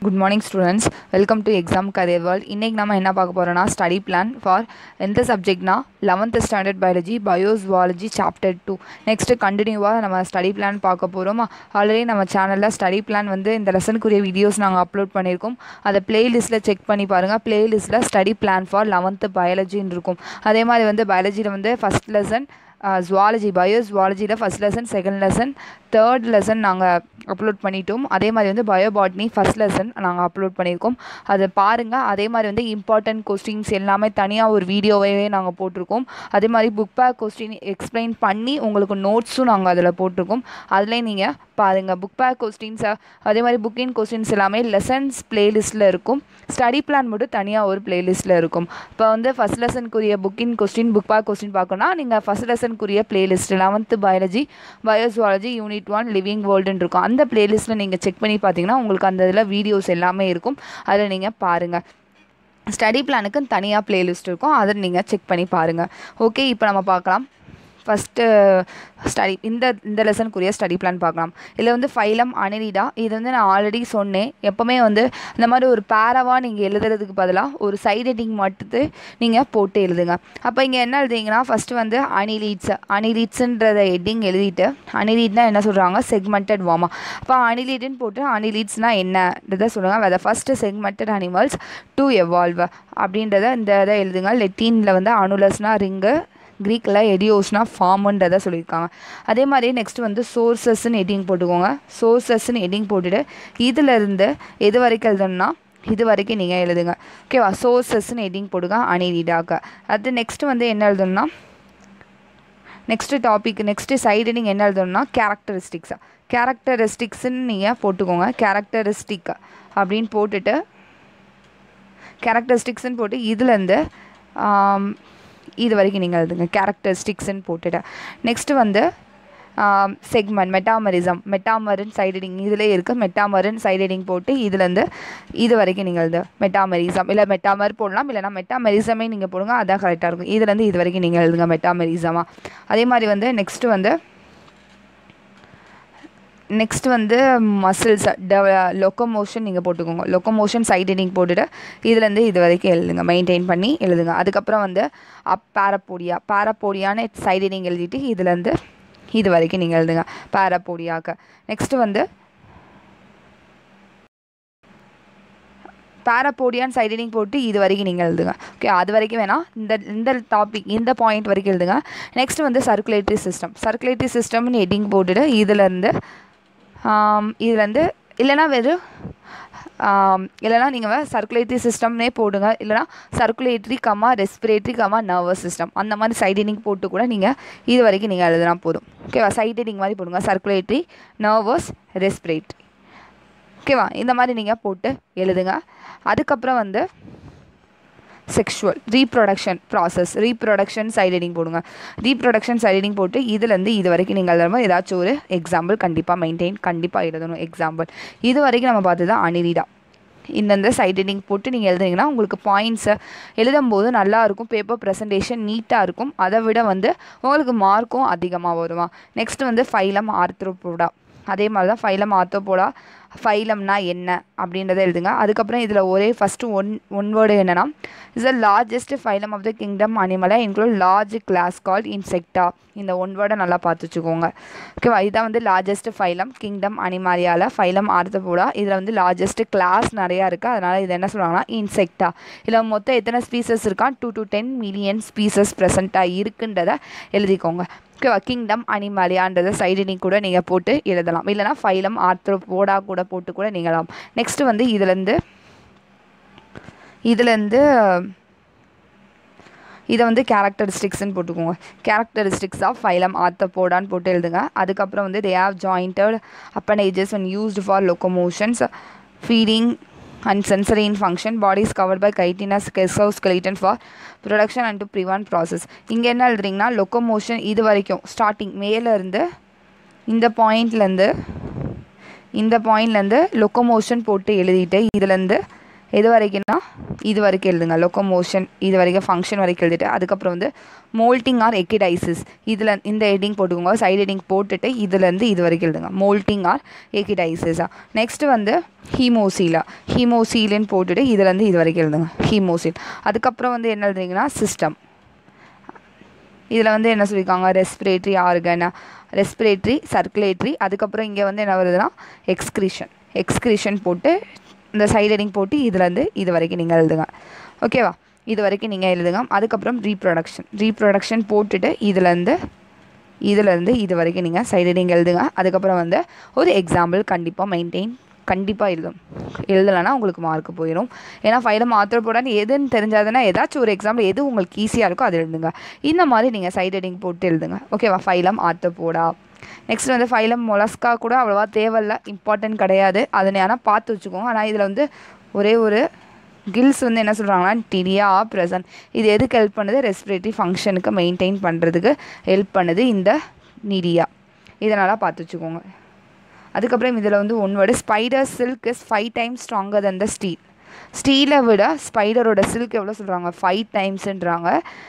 Good morning students. Welcome to exam career world. இன்னைக்கு நாம என்ன பார்க்க போறோம்னா study plan for எந்த சப்ஜெக்ட்னா 11th standard biology biozoology chapter 2. Next கண்டினியூவா நம்ம study plan பார்க்க போறோம். ஆல்ரெடி நம்ம சேனல்ல study plan வந்து இந்த லெசனுக்குரிய வீடியோஸ் நாங்க அப்லோட் பண்ணிருக்கோம். அத பிளேலிஸ்ட்ல செக் பண்ணி பாருங்க. பிளேலிஸ்ட்ல study plan for 11th biology ன்னு இருக்கும். அதே மாதிரி வந்து பயாலஜில வந்து ஃபர்ஸ்ட் லெசன் ஜுவாலஜி பயோஜுவாலஜியில் first lesson second lesson third lesson நாங்கள் அப்லோட் பண்ணிட்டோம். அதே மாதிரி வந்து பயோபாட்னி ஃபஸ்ட் லெசன் நாங்கள் அப்லோட் பண்ணியிருக்கோம். அதை பாருங்கள். அதே மாதிரி வந்து இம்பார்ட்டன்ட் கொஸ்டின்ஸ் எல்லாமே தனியாக ஒரு வீடியோவே நாங்கள் போட்டிருக்கோம். அதே மாதிரி புக் பேக் கொஸ்டின் எக்ஸ்பிளைன் பண்ணி உங்களுக்கு நோட்ஸும் நாங்கள் அதில் போட்டிருக்கோம். அதிலே நீங்கள் பாருங்கள். புக் பேக் கொஸ்டின்ஸை அதே மாதிரி புக்கின் கொஸ்டின்ஸ் எல்லாமே லெசன்ஸ் பிளேலிஸ்ட்டில் இருக்கும். ஸ்டடி பிளான் மட்டும் தனியாக ஒரு பிளேலிஸ்ட்டில் இருக்கும். இப்போ வந்து ஃபஸ்ட் லெசனுக்குரிய புக்கின் கொஸ்டின் புக் பேக் கொஸ்டின் பார்க்கணும்னா நீங்கள் ஃபஸ்ட் லெசனுக்குரிய playlist 11th biology biozoology unit 1 living வேர்ல்டுன்னு இருக்கும். அந்த பிளேலிஸ்ட்டில் நீங்கள் செக் பண்ணி பார்த்தீங்கன்னா உங்களுக்கு அந்த இதில் வீடியோஸ் எல்லாமே இருக்கும். அதில் நீங்கள் பாருங்கள். ஸ்டடி பிளானுக்கு தனியாக பிளேலிஸ்ட் இருக்கும். அதை நீங்கள் செக் பண்ணி பாருங்கள். ஓகே, இப்போ நம்ம பார்க்கலாம். ஃபஸ்ட்டு ஸ்டடி இந்த லெசனுக்குரிய ஸ்டடி பிளான் பார்க்கலாம். இதில் வந்து ஃபைலம் அனிலிடா இது வந்து நான் ஆல்ரெடி சொன்னேன். எப்போவுமே வந்து இந்த மாதிரி ஒரு பேராவாக நீங்கள் எழுதுறதுக்கு பதிலாக ஒரு சைட் ஹெட்டிங் மட்டும் நீங்கள் போட்டு எழுதுங்க. அப்போ இங்கே என்ன எழுதுறீங்கன்னா ஃபஸ்ட்டு வந்து அனிலீட்ஸுன்றத ஹெட்டிங் எழுதிட்டு அனிலீட்னா என்ன சொல்கிறாங்க செக்மெண்டட் வார்மா. அப்போ அனிலீட்னு போட்டு அனிலீட்ஸ்னால் என்னன்றதை சொல்லுங்கள். அதை first segmented animals to evolve அப்படின்றத இந்த இதை எழுதுங்க. லெட்டினில் வந்து அனுலஸ்னால் ரிங்கு, க்ரீக்கில் எடியோஸ்னா ஃபார்முன்றதை சொல்லியிருக்காங்க. அதே மாதிரி நெக்ஸ்ட் வந்து சோர்ஸஸ்ன்னு ஹெட்டிங் போட்டுக்கோங்க. சோர்ஸஸ்ன்னு ஹெட்டிங் போட்டுட்டு இதிலேருந்து எது வரைக்கும் எழுதணும்னா இது வரைக்கும் நீங்கள் எழுதுங்க. ஓகேவா? சோர்ஸஸ்ன்னு ஹெட்டிங் போடுங்க அனிலிடாக்க. அது நெக்ஸ்ட்டு வந்து என்ன எழுதணும்னா நெக்ஸ்ட்டு டாபிக் நெக்ஸ்ட்டு சைடு நீங்கள் என்ன எழுதணும்னா கேரக்டரிஸ்டிக்ஸ்ன்னு நீங்கள் போட்டுக்கோங்க. கேரக்டரிஸ்டிக் அப்படின்னு போட்டுட்டு கேரக்டரிஸ்டிக்ஸ்ன்னு போட்டு இதுலேருந்து இது வரைக்கும் நீங்கள் எழுதுங்க. கேரக்டரிஸ்டிக்ஸ்ன்னு போட்டுட்டு நெக்ஸ்ட்டு வந்து செக்மெண்ட் மெட்டாமரின் சைடிங் இதிலே இருக்குது. மெட்டாமரின் சைடிங் போட்டு இதுலேருந்து இது வரைக்கும் நீங்கள் எழுது மெட்டாமரிசம் இல்லை மெட்டாமர் போடலாம். இல்லைனா மெட்டாமரிசமே நீங்கள் போடுங்க. அதான் கரெக்டாக இருக்கும். இதுலேருந்து இது வரைக்கும் நீங்கள் எழுதுங்க மெட்டாமரிசமாக. அதே மாதிரி வந்து நெக்ஸ்ட் வந்து மசில்ஸ் லொக்கோமோஷன் நீங்கள் போட்டுக்கோங்க. லொக்கோமோஷன் சைட் ஹெட்டிங் போட்டுட்டு இதுலேருந்து இது வரைக்கும் எழுதுங்க. மெயின்டைன் பண்ணி எழுதுங்க. அதுக்கப்புறம் வந்து பேரப்போடியான்னு சைட் ஹெட்டிங் எழுதிட்டு இதுலேருந்து இது வரைக்கும் நீங்கள் எழுதுங்க பேரப்போடியாக்க. நெக்ஸ்ட்டு வந்து பேரப்போடியான் சைட் ஹெட்டிங் போட்டு இது வரைக்கும் நீங்கள் எழுதுங்க. ஓகே, அது வரைக்கும் வேணால் இந்த டாபிக் இந்த பாயிண்ட் வரைக்கும் எழுதுங்க. நெக்ஸ்ட் வந்து சர்க்குலேட்டரி சிஸ்டம்னு ஹெட்டிங் போட்டுட்டு இதுலேருந்து இல்லைனா இல்லைனா நீங்கள் சர்க்குலேட்டரி சிஸ்டம்னே போடுங்க. இல்லைனா சர்க்குலேட்டரி ரெஸ்பிரேட்டரி நர்வஸ் சிஸ்டம் அந்த மாதிரி சைட் ஹெட்டிங் போட்டு கூட நீங்கள் இது வரைக்கும் நீங்கள் எழுதுனா போதும். ஓகேவா? சைட் ஹெட்டிங் மாதிரி போடுங்க. Circulatory, nervous, respiratory. ஓகேவா? இந்த மாதிரி நீங்கள் போட்டு எழுதுங்க. அதுக்கப்புறம் வந்து செக்ஷுவல் ரீப்ரொடக்ஷன் சைட் ஹெட்டிங் போடுங்க. ரீப்ரொடக்ஷன் சைட் ஹெட்டிங் போட்டு இதுலேருந்து இது வரைக்கும் நீங்கள் எழுதும் ஏதாச்சும் ஒரு எக்ஸாம்பிள் கண்டிப்பாக எழுதணும். எக்ஸாம்பிள் இது வரைக்கும் நம்ம பார்த்தது தான் அனிலிடா. இந்தந்த சைட் ஹெட்டிங் போட்டு நீங்கள் எழுதுனீங்கன்னா உங்களுக்கு பாயிண்ட்ஸை எழுதும்போது நல்லாயிருக்கும். பேப்பர் ப்ரெசன்டேஷன் நீட்டாக இருக்கும். அதை விட வந்து உங்களுக்கு மார்க்கும் அதிகமாக வருமா. நெக்ஸ்ட் வந்து ஃபைலம் ஆர்த்ரோபோடா. அதே மாதிரி தான் ஃபைலம் ஆர்த்ரோபோடா. ஃபைலம்னா என்ன அப்படின்றத எழுதுங்க. அதுக்கப்புறம் இதில் ஒரே ஃபஸ்ட்டு ஒன் வேர்டு என்னென்னா is the largest phylum of the kingdom Animalia include large class called Insecta. இந்த ஒன் வேர்டை நல்லா பார்த்து வச்சுக்கோங்க. ஓகேவா? இதுதான் வந்து லார்ஜஸ்ட் ஃபைலம் கிங்டம் அனிமாலியாவில் ஃபைலம் ஆர்த்ரோபோடா. இதில் வந்து லார்ஜஸ்ட் கிளாஸ் நிறையா இருக்குது. அதனால் இது என்ன சொல்கிறாங்கன்னா இன்செக்டா. இதில் மொத்தம் எத்தனை ஸ்பீசஸ் இருக்கா? 2 to 10 மில்லியன் ஸ்பீசஸ் ப்ரெசண்ட்டாக இருக்குன்றதை எழுதிக்கோங்க. ஓகேவா? கிங்டம் அனிமாலியான்றதை சைடு ஹெட்டிங் கூட நீங்கள் போட்டு எழுதலாம். இல்லைனா ஃபைலம் ஆர்த்ரோபோடா கூட போட்டு கூட நீங்களாம். நெக்ஸ்ட்டு வந்து இதுலேருந்து இதை வந்து கேரக்டரிஸ்டிக்ஸ்ன்னு போட்டுக்கோங்க. கேரக்டரிஸ்டிக்ஸ் ஆஃப் ஃபைலம் ஆர்த்ரோபோடான்னு போட்டு எழுதுங்க. அதுக்கப்புறம் வந்து they have jointed appendages and used for locomotions, feeding and sensory in function. Body is covered by chitinous exoskeleton for production and to prevent process. இங்கே என்ன எழுதுறீங்கன்னா லொக்கோமோஷன் இது வரைக்கும் ஸ்டார்டிங் மேலேருந்து இந்த பாயிண்ட்லேருந்து லொக்கோமோஷன் போட்டு எழுதிட்டு இதுலேருந்து எது வரைக்கும்னா இது வரைக்கும் எழுதுங்க. லொக்கோமோஷன் இது வரைக்கும், ஃபங்க்ஷன் வரைக்கும் எழுதிட்டு அதுக்கப்புறம் வந்து மோல்ட்டிங் ஆர் எக்கிடைசிஸ் இதில் இந்த ஹெட்டிங் போட்டுக்கோங்க. சைடு ஹெட்டிங் போட்டுட்டு இதுலேருந்து இது வரைக்கும் எழுதுங்க. Moulding R எக்கிடைசிஸா. நெக்ஸ்ட்டு வந்து ஹீமோசீலா. ஹீமோசீலுன்னு போட்டுட்டு இதுலேருந்து இது வரைக்கும் எழுதுங்க. ஹீமோசீல். அதுக்கப்புறம் வந்து என்ன எழுதுறீங்கன்னா சிஸ்டம். இதில் வந்து என்ன சொல்லியிருக்காங்க, ரெஸ்பிரேட்ரி ஆர்கன், ரெஸ்பிரேட்ரி, சர்க்குலேட்ரி. அதுக்கப்புறம் இங்கே வந்து என்ன வருதுன்னா எக்ஸ்கிரீஷன் போட்டு இந்த சைடு ஹெட்டிங் போட்டு இதுலேருந்து இது வரைக்கும் நீங்கள் எழுதுங்க. ஓகேவா, இது வரைக்கும் நீங்கள் எழுதுங்க. அதுக்கப்புறம் ரீப்ரொடக்ஷன் போட்டுட்டு இதுலேருந்து இது வரைக்கும் நீங்கள் சைடு ஹெட்டிங் எழுதுங்க. அதுக்கப்புறம் வந்து ஒரு எக்ஸாம்பிள் கண்டிப்பாக எழுதலைன்னா உங்களுக்கு மார்க் போயிடும். ஏன்னா ஃபைலம் ஆத்தர் போடான்னு எதுன்னு தெரிஞ்சாதுன்னா ஏதாச்சும் ஒரு எக்ஸாம்பிள் எது உங்களுக்கு ஈஸியாக இருக்கோ அது எழுதுங்க. இந்த மாதிரி நீங்கள் சைடு ஹெட்டிங் போட்டு எழுதுங்க. ஓகேவா, ஃபைலம் ஆத்தர் போடா. நெக்ஸ்ட் வந்து ஃபைலம் மொலஸ்கா கூட அவ்வளோவா தேவையில்லை, இம்பார்ட்டன்ட் கிடையாது. அதை ஆனால் பார்த்து வச்சுக்கோங்க. ஆனால் இதில் வந்து ஒரே ஒரு கில்ஸ் வந்து என்ன சொல்கிறாங்கன்னா டிரியா ப்ரெசன்ட். இது எதுக்கு ஹெல்ப் பண்ணுது, ரெஸ்பிரேட்டரி ஃபங்க்ஷனுக்கு மெயின்டைன் பண்ணுறதுக்கு ஹெல்ப் பண்ணுது இந்த நிரியா. இதனால் பார்த்து வச்சுக்கோங்க. அதுக்கப்புறம் இதில் வந்து one word, spider silk is 5 times stronger than the steel. ஸ்டீலை விட ஸ்பைடரோட சில்க் எவ்வளோ சொல்கிறாங்க, 5 timesன்றாங்க.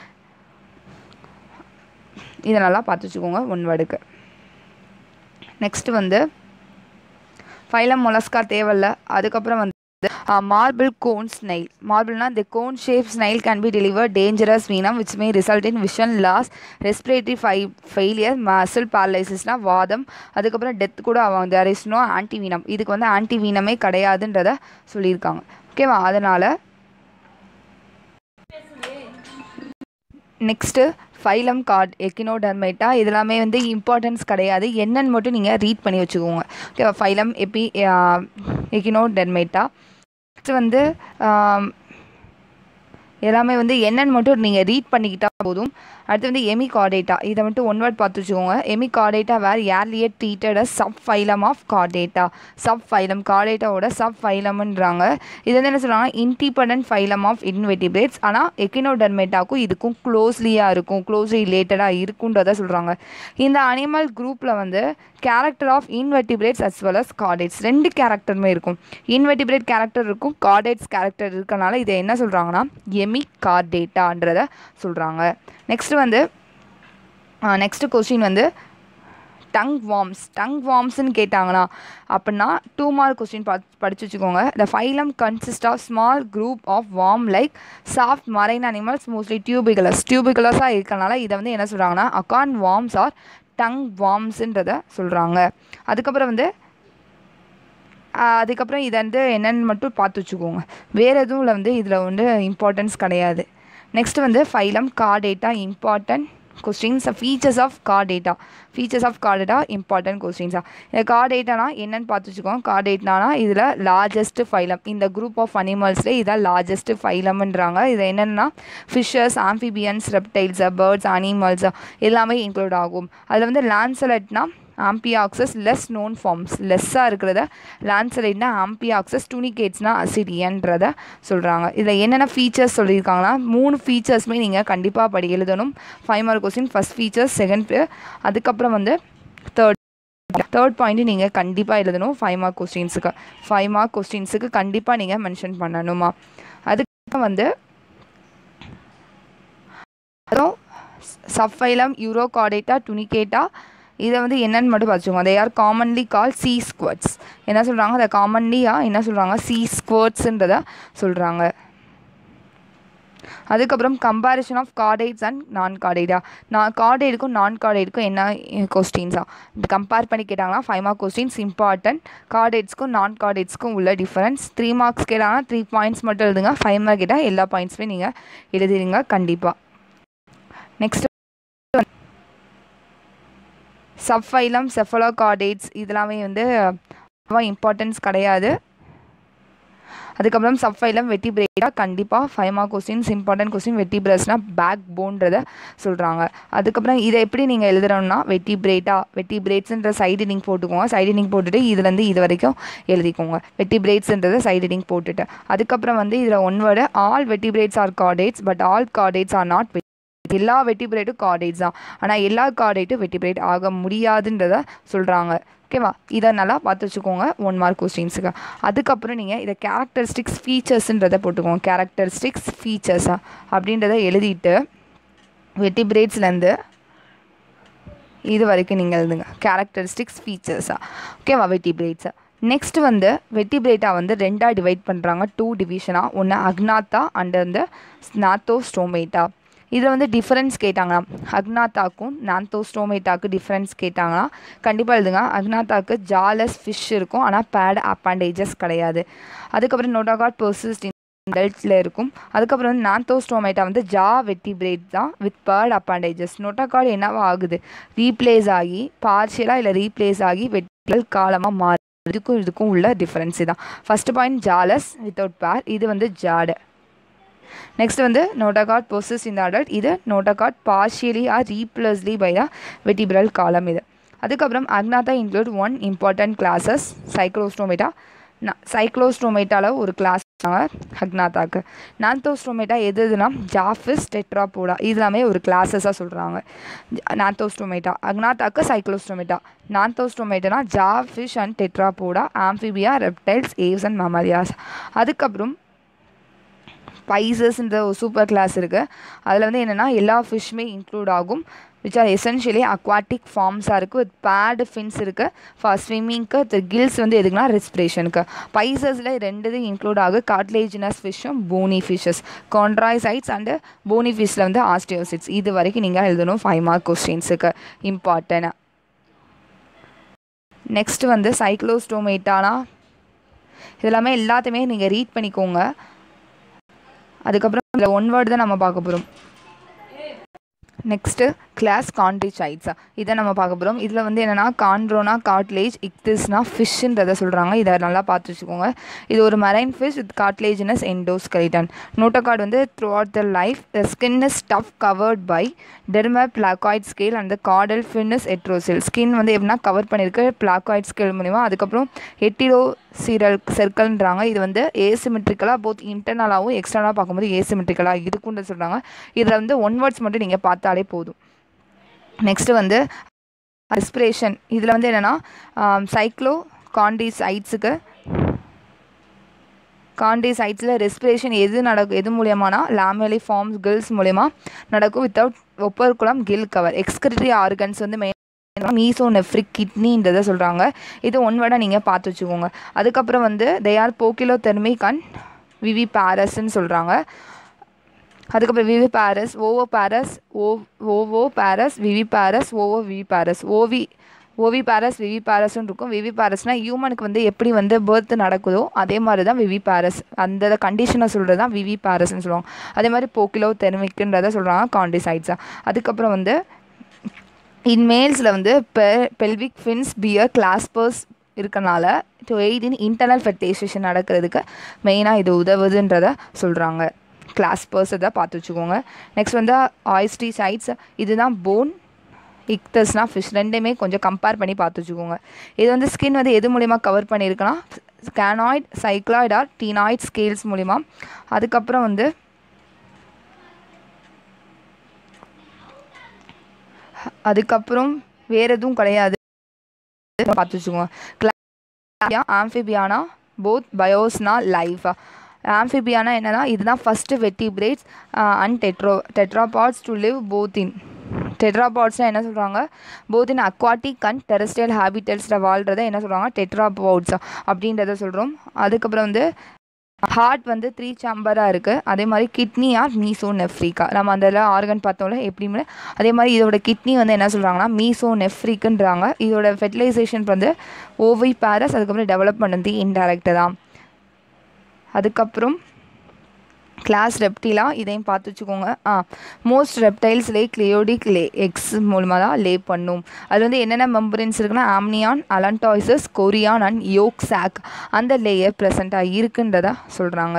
இதை நல்லா பார்த்து வச்சுக்கோங்க ஒன் வேர்டுக்கு. நெக்ஸ்ட் வந்து ஃபைலம் மொலஸ்கா தேவையில்லை. அதுக்கப்புறம் வந்து marble cone snail. Marble the cone shaped snail can be delivered dangerous venom which may result in vision loss, respiratory failure, muscle paralysis வாதம், அதுக்கப்புறம் டெத் கூட ஆவாங்க. there is no antivenom. இதுக்கு வந்து ஆன்டிவீனமே கிடையாதுன்றத சொல்லியிருக்காங்க. ஓகேவா, அதனால் நெக்ஸ்ட்டு ஃபைலம் கார்ட் எக்கினோடர்மைட்டா. இதெல்லாமே வந்து இம்பார்ட்டன்ஸ் கிடையாது, என்னன்னு மட்டும் நீங்கள் ரீட் பண்ணி வச்சுக்கோங்க. ஓகேவா, ஃபைலம் எக்கினோடர்மைட்டா. நெக்ஸ்ட் வந்து எல்லாமே வந்து என்னன்னு மட்டும் நீங்கள் ரீட் பண்ணிக்கிட்டால் போதும். அடுத்து வந்து எமிகார்டேட்டா. இதை மட்டும் ஒன் வேர்ட் பார்த்து வச்சுக்கோங்க. Hemichordata were earlier treated as subphylum of Chordata. Subphylum கார்டேட்டாவோட சப் ஃபைலம்ன்றாங்க. இது வந்து என்ன சொல்கிறாங்க, இண்டிபெண்டன்ட் ஃபைலம் ஆஃப் இன்வெர்டிபிரேட்ஸ். ஆனால் எக்கினோடர்மேட்டாக்கும் இதுக்கும் க்ளோஸ்லி ரிலேட்டடாக இருக்குன்றதை சொல்கிறாங்க. இந்த அனிமல் குரூப்பில் வந்து character of invertebrates as well as chordates ரெண்டு கேரக்டருமே இருக்கும். இன்வெர்டிபிரேட் கேரக்டர் இருக்கும், கார்டேட்ஸ் கேரக்டர் இருக்கனால இதை என்ன சொல்கிறாங்கன்னா எமிகார்டேட்டான்றதை சொல்கிறாங்க. நெக்ஸ்ட் கொஸ்டின் வந்து டங் வார்ம்ஸ்ன்னு கேட்டாங்கன்னா அப்படின்னா 2 மார்க் கொஸ்டின் படிச்சு வச்சுக்கோங்க. The phylum consist of small group of worm like soft marine animals mostly டியூபிகுலஸாக இருக்கனால இதை வந்து என்ன சொல்கிறாங்கன்னா அகான் வார்ம்ஸ் ஆர் டங் வார்ம்ஸ்ன்றதை சொல்கிறாங்க. அதுக்கப்புறம் இதை வந்து என்னென்னு மட்டும் பார்த்து வச்சுக்கோங்க. வேறு எதுவும் வந்து இதில் வந்து இம்பார்ட்டன்ஸ் கிடையாது. நெக்ஸ்ட் வந்து phylum Chordata important questions. Features of Chordata important கொஸ்டின்ஸா. இந்த கார்டேட்டானா என்னென்னு பார்த்து வச்சுக்கோங்க. கார்டேட்டானா இதில் லார்ஜஸ்ட் ஃபைலம், இந்த குரூப் ஆஃப் அனிமல்ஸில் இதான் லார்ஜஸ்ட் ஃபைலம்ன்றாங்க. இது என்னென்னா fishes, amphibians, reptiles, birds, animals எல்லாமே இன்க்ளூட் ஆகும். அதில் வந்து லான்சலட்னா ஆம்பியாக்சஸ் லெஸ் நோன் ஃபார்ம்ஸ், லெஸ்ஸாக இருக்கிறத லான்சலைட்னா ஆம்பியாக்சஸ், டூனிகேட்ஸ்னா அசிடியன்றதை சொல்கிறாங்க. இதில் என்னென்ன ஃபீச்சர்ஸ் சொல்லியிருக்காங்கன்னா 3 ஃபீச்சர்ஸுமே நீங்கள் கண்டிப்பாக எழுதணும். 5 mark question. First features, second, அதுக்கப்புறம் வந்து தேர்ட் பாயிண்ட்டு நீங்கள் கண்டிப்பாக எழுதணும். 5 மார்க் கொஸ்டின்ஸுக்கு கண்டிப்பாக நீங்கள் மென்ஷன் பண்ணணுமா. அதுக்கப்புறம் வந்து சப்ஃபைலம் யூரோகார்டேட்டா டுனிகேட்டா இதை வந்து என்னென்னு மட்டும் பார்த்துக்கோங்க. they are commonly called sea squirts. என்ன சொல்கிறாங்க, அதை காமன்லியாக என்ன சொல்கிறாங்க, sea squirtsன்றதை சொல்கிறாங்க. அதுக்கப்புறம் comparison of chordates and non Chordata. கார்டேட்டுக்கும் நான் கார்டேட்டுக்கும் என்ன கொஸ்டின்ஸா கம்பேர் பண்ணி கேட்டாங்கன்னா 5 மார்க் கொஸ்டின்ஸ் இம்பார்ட்டன்ட். கார்டேட்ஸ்க்கும் நான் கார்டேட்ஸ்க்கும் உள்ள டிஃபரன்ஸ். 3 மார்க்ஸ் கேட்டாங்கன்னா 3 பாயிண்ட்ஸ் மட்டும் எழுதுங்க. 5 மார்க் கேட்டால் எல்லா பாயிண்ட்ஸுமே நீங்கள் எழுதிடுங்க கண்டிப்பாக. நெக்ஸ்ட் சப்ஃபைலம் செஃபலோகார்டேட்ஸ் இதெல்லாமே வந்து இம்பார்ட்டன்ஸ் கிடையாது. அதுக்கப்புறம் சப்ஃபைலம் வெட்டிபிரேட்டா கண்டிப்பாக 5 மார்க் கொஸ்டின்ஸ் இம்பார்ட்டன்ட் கொஸ்டின். வெட்டிபிரஸ்னால் பேக் போன்றதை சொல்கிறாங்க. அதுக்கப்புறம் இதை எப்படி நீங்கள் எழுதுறோம்னா வெட்டிபிரேட்ஸ்ன்ற சைடு லிங்க் போட்டுக்கோங்க. சைடு லிங்க் போட்டுட்டு இதுலேருந்து இது வரைக்கும் எழுதிக்கோங்க. வெட்டிபிரேட்ஸ்ன்றதை சைடு லிங்க் போட்டுட்டு அதுக்கப்புறம் வந்து இதில் one word, all vertebrates are chordates but all chordates are not. எல்லா வெட்டிபிரேட்டும் கார்டேட்ஸ் தான், ஆனால் எல்லா கார்டேட்டும் வெட்டிபிரேட் ஆக முடியாதுன்றதை சொல்கிறாங்க. ஓகேவா? இதை நல்லா பார்த்து வச்சுக்கோங்க 1 மார்க் கொஸ்டின்ஸுக்கு. அதுக்கப்புறம் நீங்கள் இதை கேரக்டரிஸ்டிக்ஸ் ஃபீச்சர்ஸுன்றதை போட்டுக்கோங்க. கேரக்டரிஸ்டிக்ஸ் ஃபீச்சர்ஸா அப்படின்றத எழுதிட்டு வெர்டிபிரேட்ஸ்லேருந்து இது வரைக்கும் நீங்கள் எழுதுங்க. கேரக்டரிஸ்டிக்ஸ் ஃபீச்சர்ஸா, ஓகேவா? வெர்டிபிரேட்ஸை நெக்ஸ்ட் வந்து வெர்டிபிரேட்டா வந்து 2ஆக டிவைட் பண்ணுறாங்க, 2 டிவிஷனாக. ஒன்று அக்னாத்தா அண்ட் வந்து நாத்தோஸ்டோமேட்டா. இதில் வந்து டிஃப்ரென்ஸ் கேட்டாங்கன்னா, அக்னாத்தாக்கும் நாத்தோஸ்டோமேட்டாவுக்கு டிஃப்ரென்ஸ் கேட்டாங்கன்னா கண்டிப்பாக எழுதுங்க. அக்னாத்தாக்கு ஜாலஸ் ஃபிஷ் இருக்கும், ஆனால் பேட் அப்பண்டேஜஸ் கிடையாது. அதுக்கப்புறம் நோட்டாகாட் பர்சிஸ்ட் அடல்ட்ஸில் இருக்கும். அதுக்கப்புறம் வந்து நாத்தோஸ்டோமேட்டா வந்து ஜா வெர்டிபிரேட் தான் வித் பேர்ட் அப்பண்டேஜஸ். நோட்டாகாட் என்னவா ஆகுது, ரீப்ளேஸ் ஆகி பார்ஷியலாக இல்லை ரீப்ளேஸ் ஆகி வெர்டிபிரல் காலமாக மாறும். இதுக்கும் உள்ள டிஃப்ரென்ஸ் தான். ஃபர்ஸ்ட் பாயிண்ட் ஜாலஸ் வித்தவுட் பேர், இது வந்து ஜாடு. நெக்ஸ்ட் வந்து நோட்டாகாட் பொசஸ் இந்த அடல்ட், இது notochord partially or replaced by the vertebral column இது. அதுக்கப்புறம் Agnatha include 1 important classes Cyclostomata. சைக்ளோஸ்டோமேட்டாவில் ஒரு கிளாஸ் அக்னாத்தாக்கு. நாத்தோஸ்டோமேட்டா எதுனா ஜாஃபிஸ் டெட்ராபோடா, இது எல்லாமே ஒரு கிளாஸஸாக சொல்கிறாங்க. நாத்தோஸ்டோமேட்டா அக்னாத்தாக்கு சைக்ளோஸ்டோமேட்டா. நாத்தோஸ்டோமேட்டானா jawfish and Tetrapoda, Amphibia, reptiles, Aves and Mammalias. அதுக்கப்புறம் பைசஸ்ன்ற ஒரு சூப்பர் கிளாஸ் இருக்குது. அதில் வந்து என்னென்னா எல்லா ஃபிஷ்ஷுமே இன்க்ளூட் ஆகும், விச் ஆர் எசென்ஷியலி அக்வாட்டிக் ஃபார்ம்ஸாக இருக்குது. வித் பேடு ஃபின்ஸ் இருக்குது ஃபார் ஸ்விம்மிங்க்கு. கில்ஸ் வந்து எதுக்குன்னா ரெஸ்பிரேஷனுக்கு. பைசஸில் 2 இது இன்க்ளூட் ஆகும், கார்ட்லேஜினஸ் ஃபிஷ்ஷும் bony fishes. Chondrichthyes and bony ஃபிஷ்ஷில் வந்து ஆஸ்டியோசிட்ஸ். இது வரைக்கும் நீங்கள் எழுதணும் 5 மார்க் கொஸ்டின்ஸுக்கு இம்பார்ட்டன்ட். நெக்ஸ்ட் வந்து சைக்ளோஸ்டோமேட்டானா இதெல்லாமே எல்லாத்தையுமே நீங்கள் ரீட் பண்ணிக்கோங்க. அதுக்கப்புறம் இதில் 1 வேர்டு தான் நம்ம பார்க்க போகிறோம். நெக்ஸ்ட்டு கிளாஸ் கான்ட்ரிசைட்ஸ், இதை நம்ம பார்க்க போகிறோம். இதில் வந்து என்னென்னா கான்ட்ரோனா கார்ட்லேஜ், இக்திஸ்னா ஃபிஷ்ன்றதை சொல்கிறாங்க. இதை நல்லா பார்த்து வச்சுக்கோங்க. இது ஒரு marine fish with cartilaginous endoskeleton. Notochord வந்து throughout the life the skin is tough covered by dermoplacoid scale and the caudal fin is heterocercal. Skin வந்து எப்படின்னா கவர் பண்ணியிருக்கு பிளாகாய்ட் ஸ்கேல் மூலிமா. அதுக்கப்புறம் எட்டிரோ சர்க்கிள்ன்றாங்க. இது வந்து ஏசிமெட்ரிக்கலாக போத் இன்டர்னலாகவும் எக்ஸ்டர்னலாக பார்க்கும்போது ஏசிமெட்ரிக்கலாக இருக்குன்னு சொல்கிறாங்க. இதில் வந்து 1 வேர்ட்ஸ் மட்டும் நீங்கள் பார்த்தாலே போதும். நெக்ஸ்ட்டு வந்து ரெஸ்பிரேஷன். இதில் வந்து என்னென்னா சைக்ளோ காண்டிசைட்ஸில் ரெஸ்பிரேஷன் எது மூலியமானா லேமெலி ஃபார்ம்ஸ் கில்ஸ் மூலயமா நடக்கும் without operculum gill cover. Excretory organs வந்து மீசோநெஃப்ரிக் கிட்னின்றதை சொல்கிறாங்க. இது 1 வேர்டாக நீங்கள் பார்த்து வச்சுக்கோங்க. அதுக்கப்புறம் வந்து தே ஆர் போக்கிலோதெர்மிக் அண்ட் விவிபாரஸ்ன்னு சொல்கிறாங்க. அதுக்கப்புறம் விவிபாரஸ், ஓவோபாரஸ், ஓவோபாரஸ், விவிபாரஸ், ஓவோவிபாரஸ், ஓவிபாரஸ் விவிபாரஸ்ன்னு இருக்கும். விவிபாரஸ்னால் ஹியூமனுக்கு வந்து எப்படி வந்து பர்த் நடக்குதோ அதே மாதிரி தான் விவிபாரஸ், அந்த கண்டிஷனை சொல்கிறது தான் விவிபாரஸ்ன்னு சொல்லுவாங்க. அதே மாதிரி போக்கிலோதெர்மிக்ன்றதை சொல்கிறாங்க காண்டிசைட்ஸாக. அதுக்கப்புறம் வந்து மேல்ஸில் வந்து பெல்விக் ஃபின்ஸ் பியர் கிளாஸ்பர்ஸ் இருக்கனால to aid in internal fertilization நடக்கிறதுக்கு மெயினாக இது உதவுதுன்றதை சொல்கிறாங்க. கிளாஸ்பர்ஸ் இதை பார்த்து வச்சுக்கோங்க. நெக்ஸ்ட் வந்து ஆயிஸ்டிசைட்ஸ், இதுதான் போன். இக்தஸ்னா ஃபிஷ். ரெண்டுமே கொஞ்சம் கம்பேர் பண்ணி பார்த்து வச்சுக்கோங்க. இது வந்து ஸ்கின் வந்து எது மூலிமா கவர் பண்ணியிருக்குன்னா ganoid, cycloid or ctenoid scales மூலிமா. அதுக்கப்புறம் வந்து வேறு எதுவும் கிடையாது, பார்த்து வச்சுக்கோங்க. ஆம்ஃபிபியானா போத் பயோஸ்னா லைஃப். ஆம்ஃபிபியானா என்னன்னா இதுதான் first vertebrates and tetrapods to live both in. டெட்ராபாட்ஸ்னால் என்ன சொல்கிறாங்க, both in aquatic and terrestrial ஹேபிட்டல்ஸில் வாழ்கிறத என்ன சொல்கிறாங்க டெட்ராபாட்ஸ் அப்படின்றத சொல்கிறோம். அதுக்கப்புறம் வந்து ஹார்ட் வந்து 3 சாம்பராக இருக்குது. அதே மாதிரி கிட்னி ஆர் மீசோநெஃப்ரிக்கா. நம்ம அந்த ஆர்கன் பார்த்தோம்ல எப்படின்னு. அதே மாதிரி இதோட கிட்னி வந்து என்ன சொல்கிறாங்கன்னா மீசோநெஃப்ரிக்குன்றாங்க. இதோட ஃபெர்டிலைசேஷன் வந்து ஓவிபாரஸ். அதுக்கப்புறம் டெவலப்மெண்ட் வந்து இன்டைரக்ட் தான். அதுக்கப்புறம் கிளாஸ் ரெப்டிலா, இதையும் பார்த்து வச்சுக்கோங்க. மோஸ்ட் ரெப்டைல்ஸ் கிளியோடிக் எக்ஸ் மூலமாக தான் லே பண்ணும். அது வந்து என்னென்ன மெம்பரன்ஸ் இருக்குன்னா amnion, allantois, chorion and yolk sac அந்த லேயர் ப்ரெசண்ட்டாக இருக்குன்றதை சொல்கிறாங்க.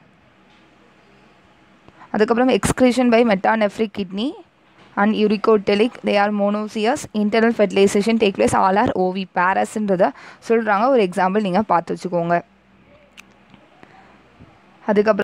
அதுக்கப்புறம் excretion by metanephric kidney and uricotelic, they are monoecious. Internal fertilization take place, all are ஓவிபாரஸ்ன்றதை சொல்கிறாங்க. ஒரு எக்ஸாம்பிள் நீங்கள் பார்த்து வச்சுக்கோங்க. அதுக்கப்புறம்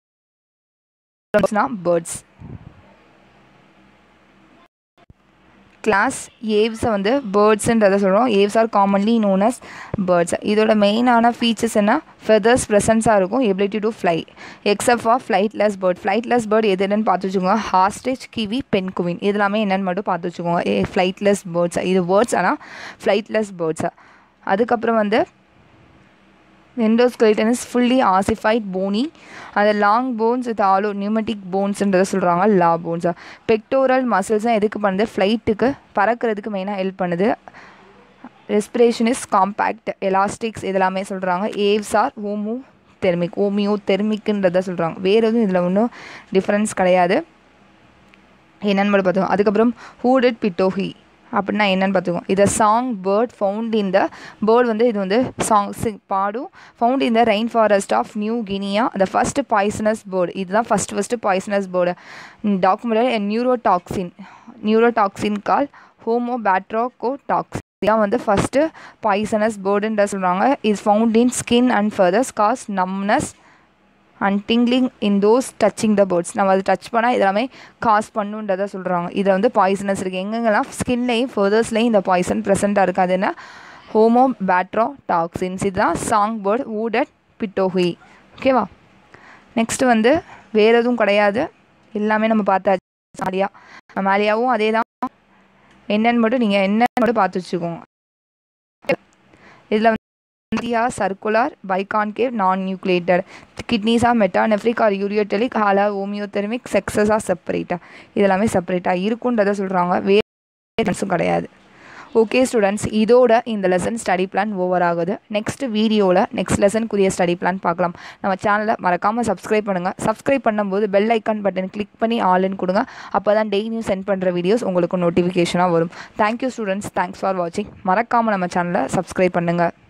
பேர்ட்ஸ். கிளாஸ் ஏவ்ஸை வந்து பேர்ட்ஸுன்றதை சொல்கிறோம். Aves are commonly known as birds. இதோட மெயினான ஃபீச்சர்ஸ் என்ன? ஃபெதர்ஸ் ப்ரெசன்ஸாக இருக்கும், ability to fly except for flightless bird. Flightless bird எது என்னன்னு பார்த்து வச்சுக்கோங்க. ஹாஸ்டேஜ், கிவி, பென்குவின் இது எல்லாமே என்னென்னு மட்டும் பார்த்து வச்சுக்கோங்க. ஃப்ளைட்லெஸ் பேர்ட்ஸ் இது பேர்ட்ஸ், ஆனால் ஃப்ளைட்லெஸ் பேர்ட்ஸை. அதுக்கப்புறம் வந்து endoskeleton is fully ossified bony. அது long bones with hollow pneumatic போன்ஸ்ன்றதை சொல்கிறாங்க லா போன்ஸா. பெக்டோரல் மசில்ஸாக எதுக்கு பண்ணுது? ஃப்ளைட்டுக்கு பறக்கிறதுக்கு மெயினாக ஹெல்ப் பண்ணுது. ரெஸ்பிரேஷன் இஸ் காம்பேக்ட் எலாஸ்டிக்ஸ் இதெல்லாமே சொல்கிறாங்க. ஏவ்ஸ் ஆர் ஹோமியோதெர்மிக்ன்றதை சொல்கிறாங்க. வேறு எதுவும் இதில் ஒன்றும் டிஃப்ரென்ஸ் கிடையாது. என்னென்னு மட்டும் பார்த்துக்கோங்க. அதுக்கப்புறம் ஹூடட் பிட்டோஹி அப்படின்னா என்னென்னு பார்த்துக்கோங்க. இதை song bird found in the bird வந்து இது வந்து பாடும். Found in the rain forest of New Guinea. The first poisonous bird. இதுதான் first poisonous bird. Documented neurotoxin call homobatrachotoxin. இதுதான் வந்து ஃபஸ்ட்டு பாய்சனஸ் பேர்டுன்ற சொல்கிறாங்க. Is found in skin and feathers cause numbness and tingling in those touching the birds. நம்ம அதை touch பண்ணால் இதெல்லாமே cos பண்ணுன்றதை சொல்கிறாங்க. இதில் வந்து பாய்சனஸ் இருக்குது. எங்கெங்கெல்லாம் ஸ்கின்லேயும் ஃபெதர்ஸ்லேயும் இந்த பாய்சன் ப்ரெசென்ட்டாக இருக்குது. அது என்ன? ஹோமோபேட்ரோடாக்சின்ஸ். இதுதான் சாங் பேர்ட் ஹூடட் பிட்டோஹி. ஓகேவா? நெக்ஸ்ட்டு வந்து வேறு எதுவும் கிடையாது, எல்லாமே நம்ம பார்த்தாச்சு. மேலியாவும் அதே தான். என்னென்னு மட்டும் பார்த்து வச்சுக்கோங்க. இதில் circular biconcave non nucleated. Kidneys are metanephric are uricotelic ஹாலா ஹோமியோதெர்மிக் செக்ஸஸ் ஆர் செப்பரேட்டாக. இதெல்லாமே செப்பரேட்டாக இருக்குன்றதை சொல்கிறாங்க. வேறும் கிடையாது. ஓகே ஸ்டூடெண்ட்ஸ், இதோட இந்த லெசன் ஸ்டடி பிளான் ஓவர் ஆகுது. நெக்ஸ்ட் வீடியோவில் நெக்ஸ்ட் லெசனுக்குரிய ஸ்டடி பிளான் பார்க்கலாம். நம்ம சேனலை மறக்காமல் சப்ஸ்கிரைப் பண்ணுங்கள். சப்ஸ்கிரைப் பண்ணும்போது பெல் ஐக்கான் பட்டன் கிளிக் பண்ணி ஆல்னு கொடுங்க. அப்போ தான் டெய்லியும் சென்ட் பண்ணுற வீடியோஸ் உங்களுக்கு நோட்டிஃபிகேஷனாக வரும். தேங்க்யூ ஸ்டூடெண்ட்ஸ், தேங்க்ஸ் ஃபார் வாட்சிங். மறக்காமல் நம்ம சேனலை சப்ஸ்கிரைப் பண்ணுங்கள்.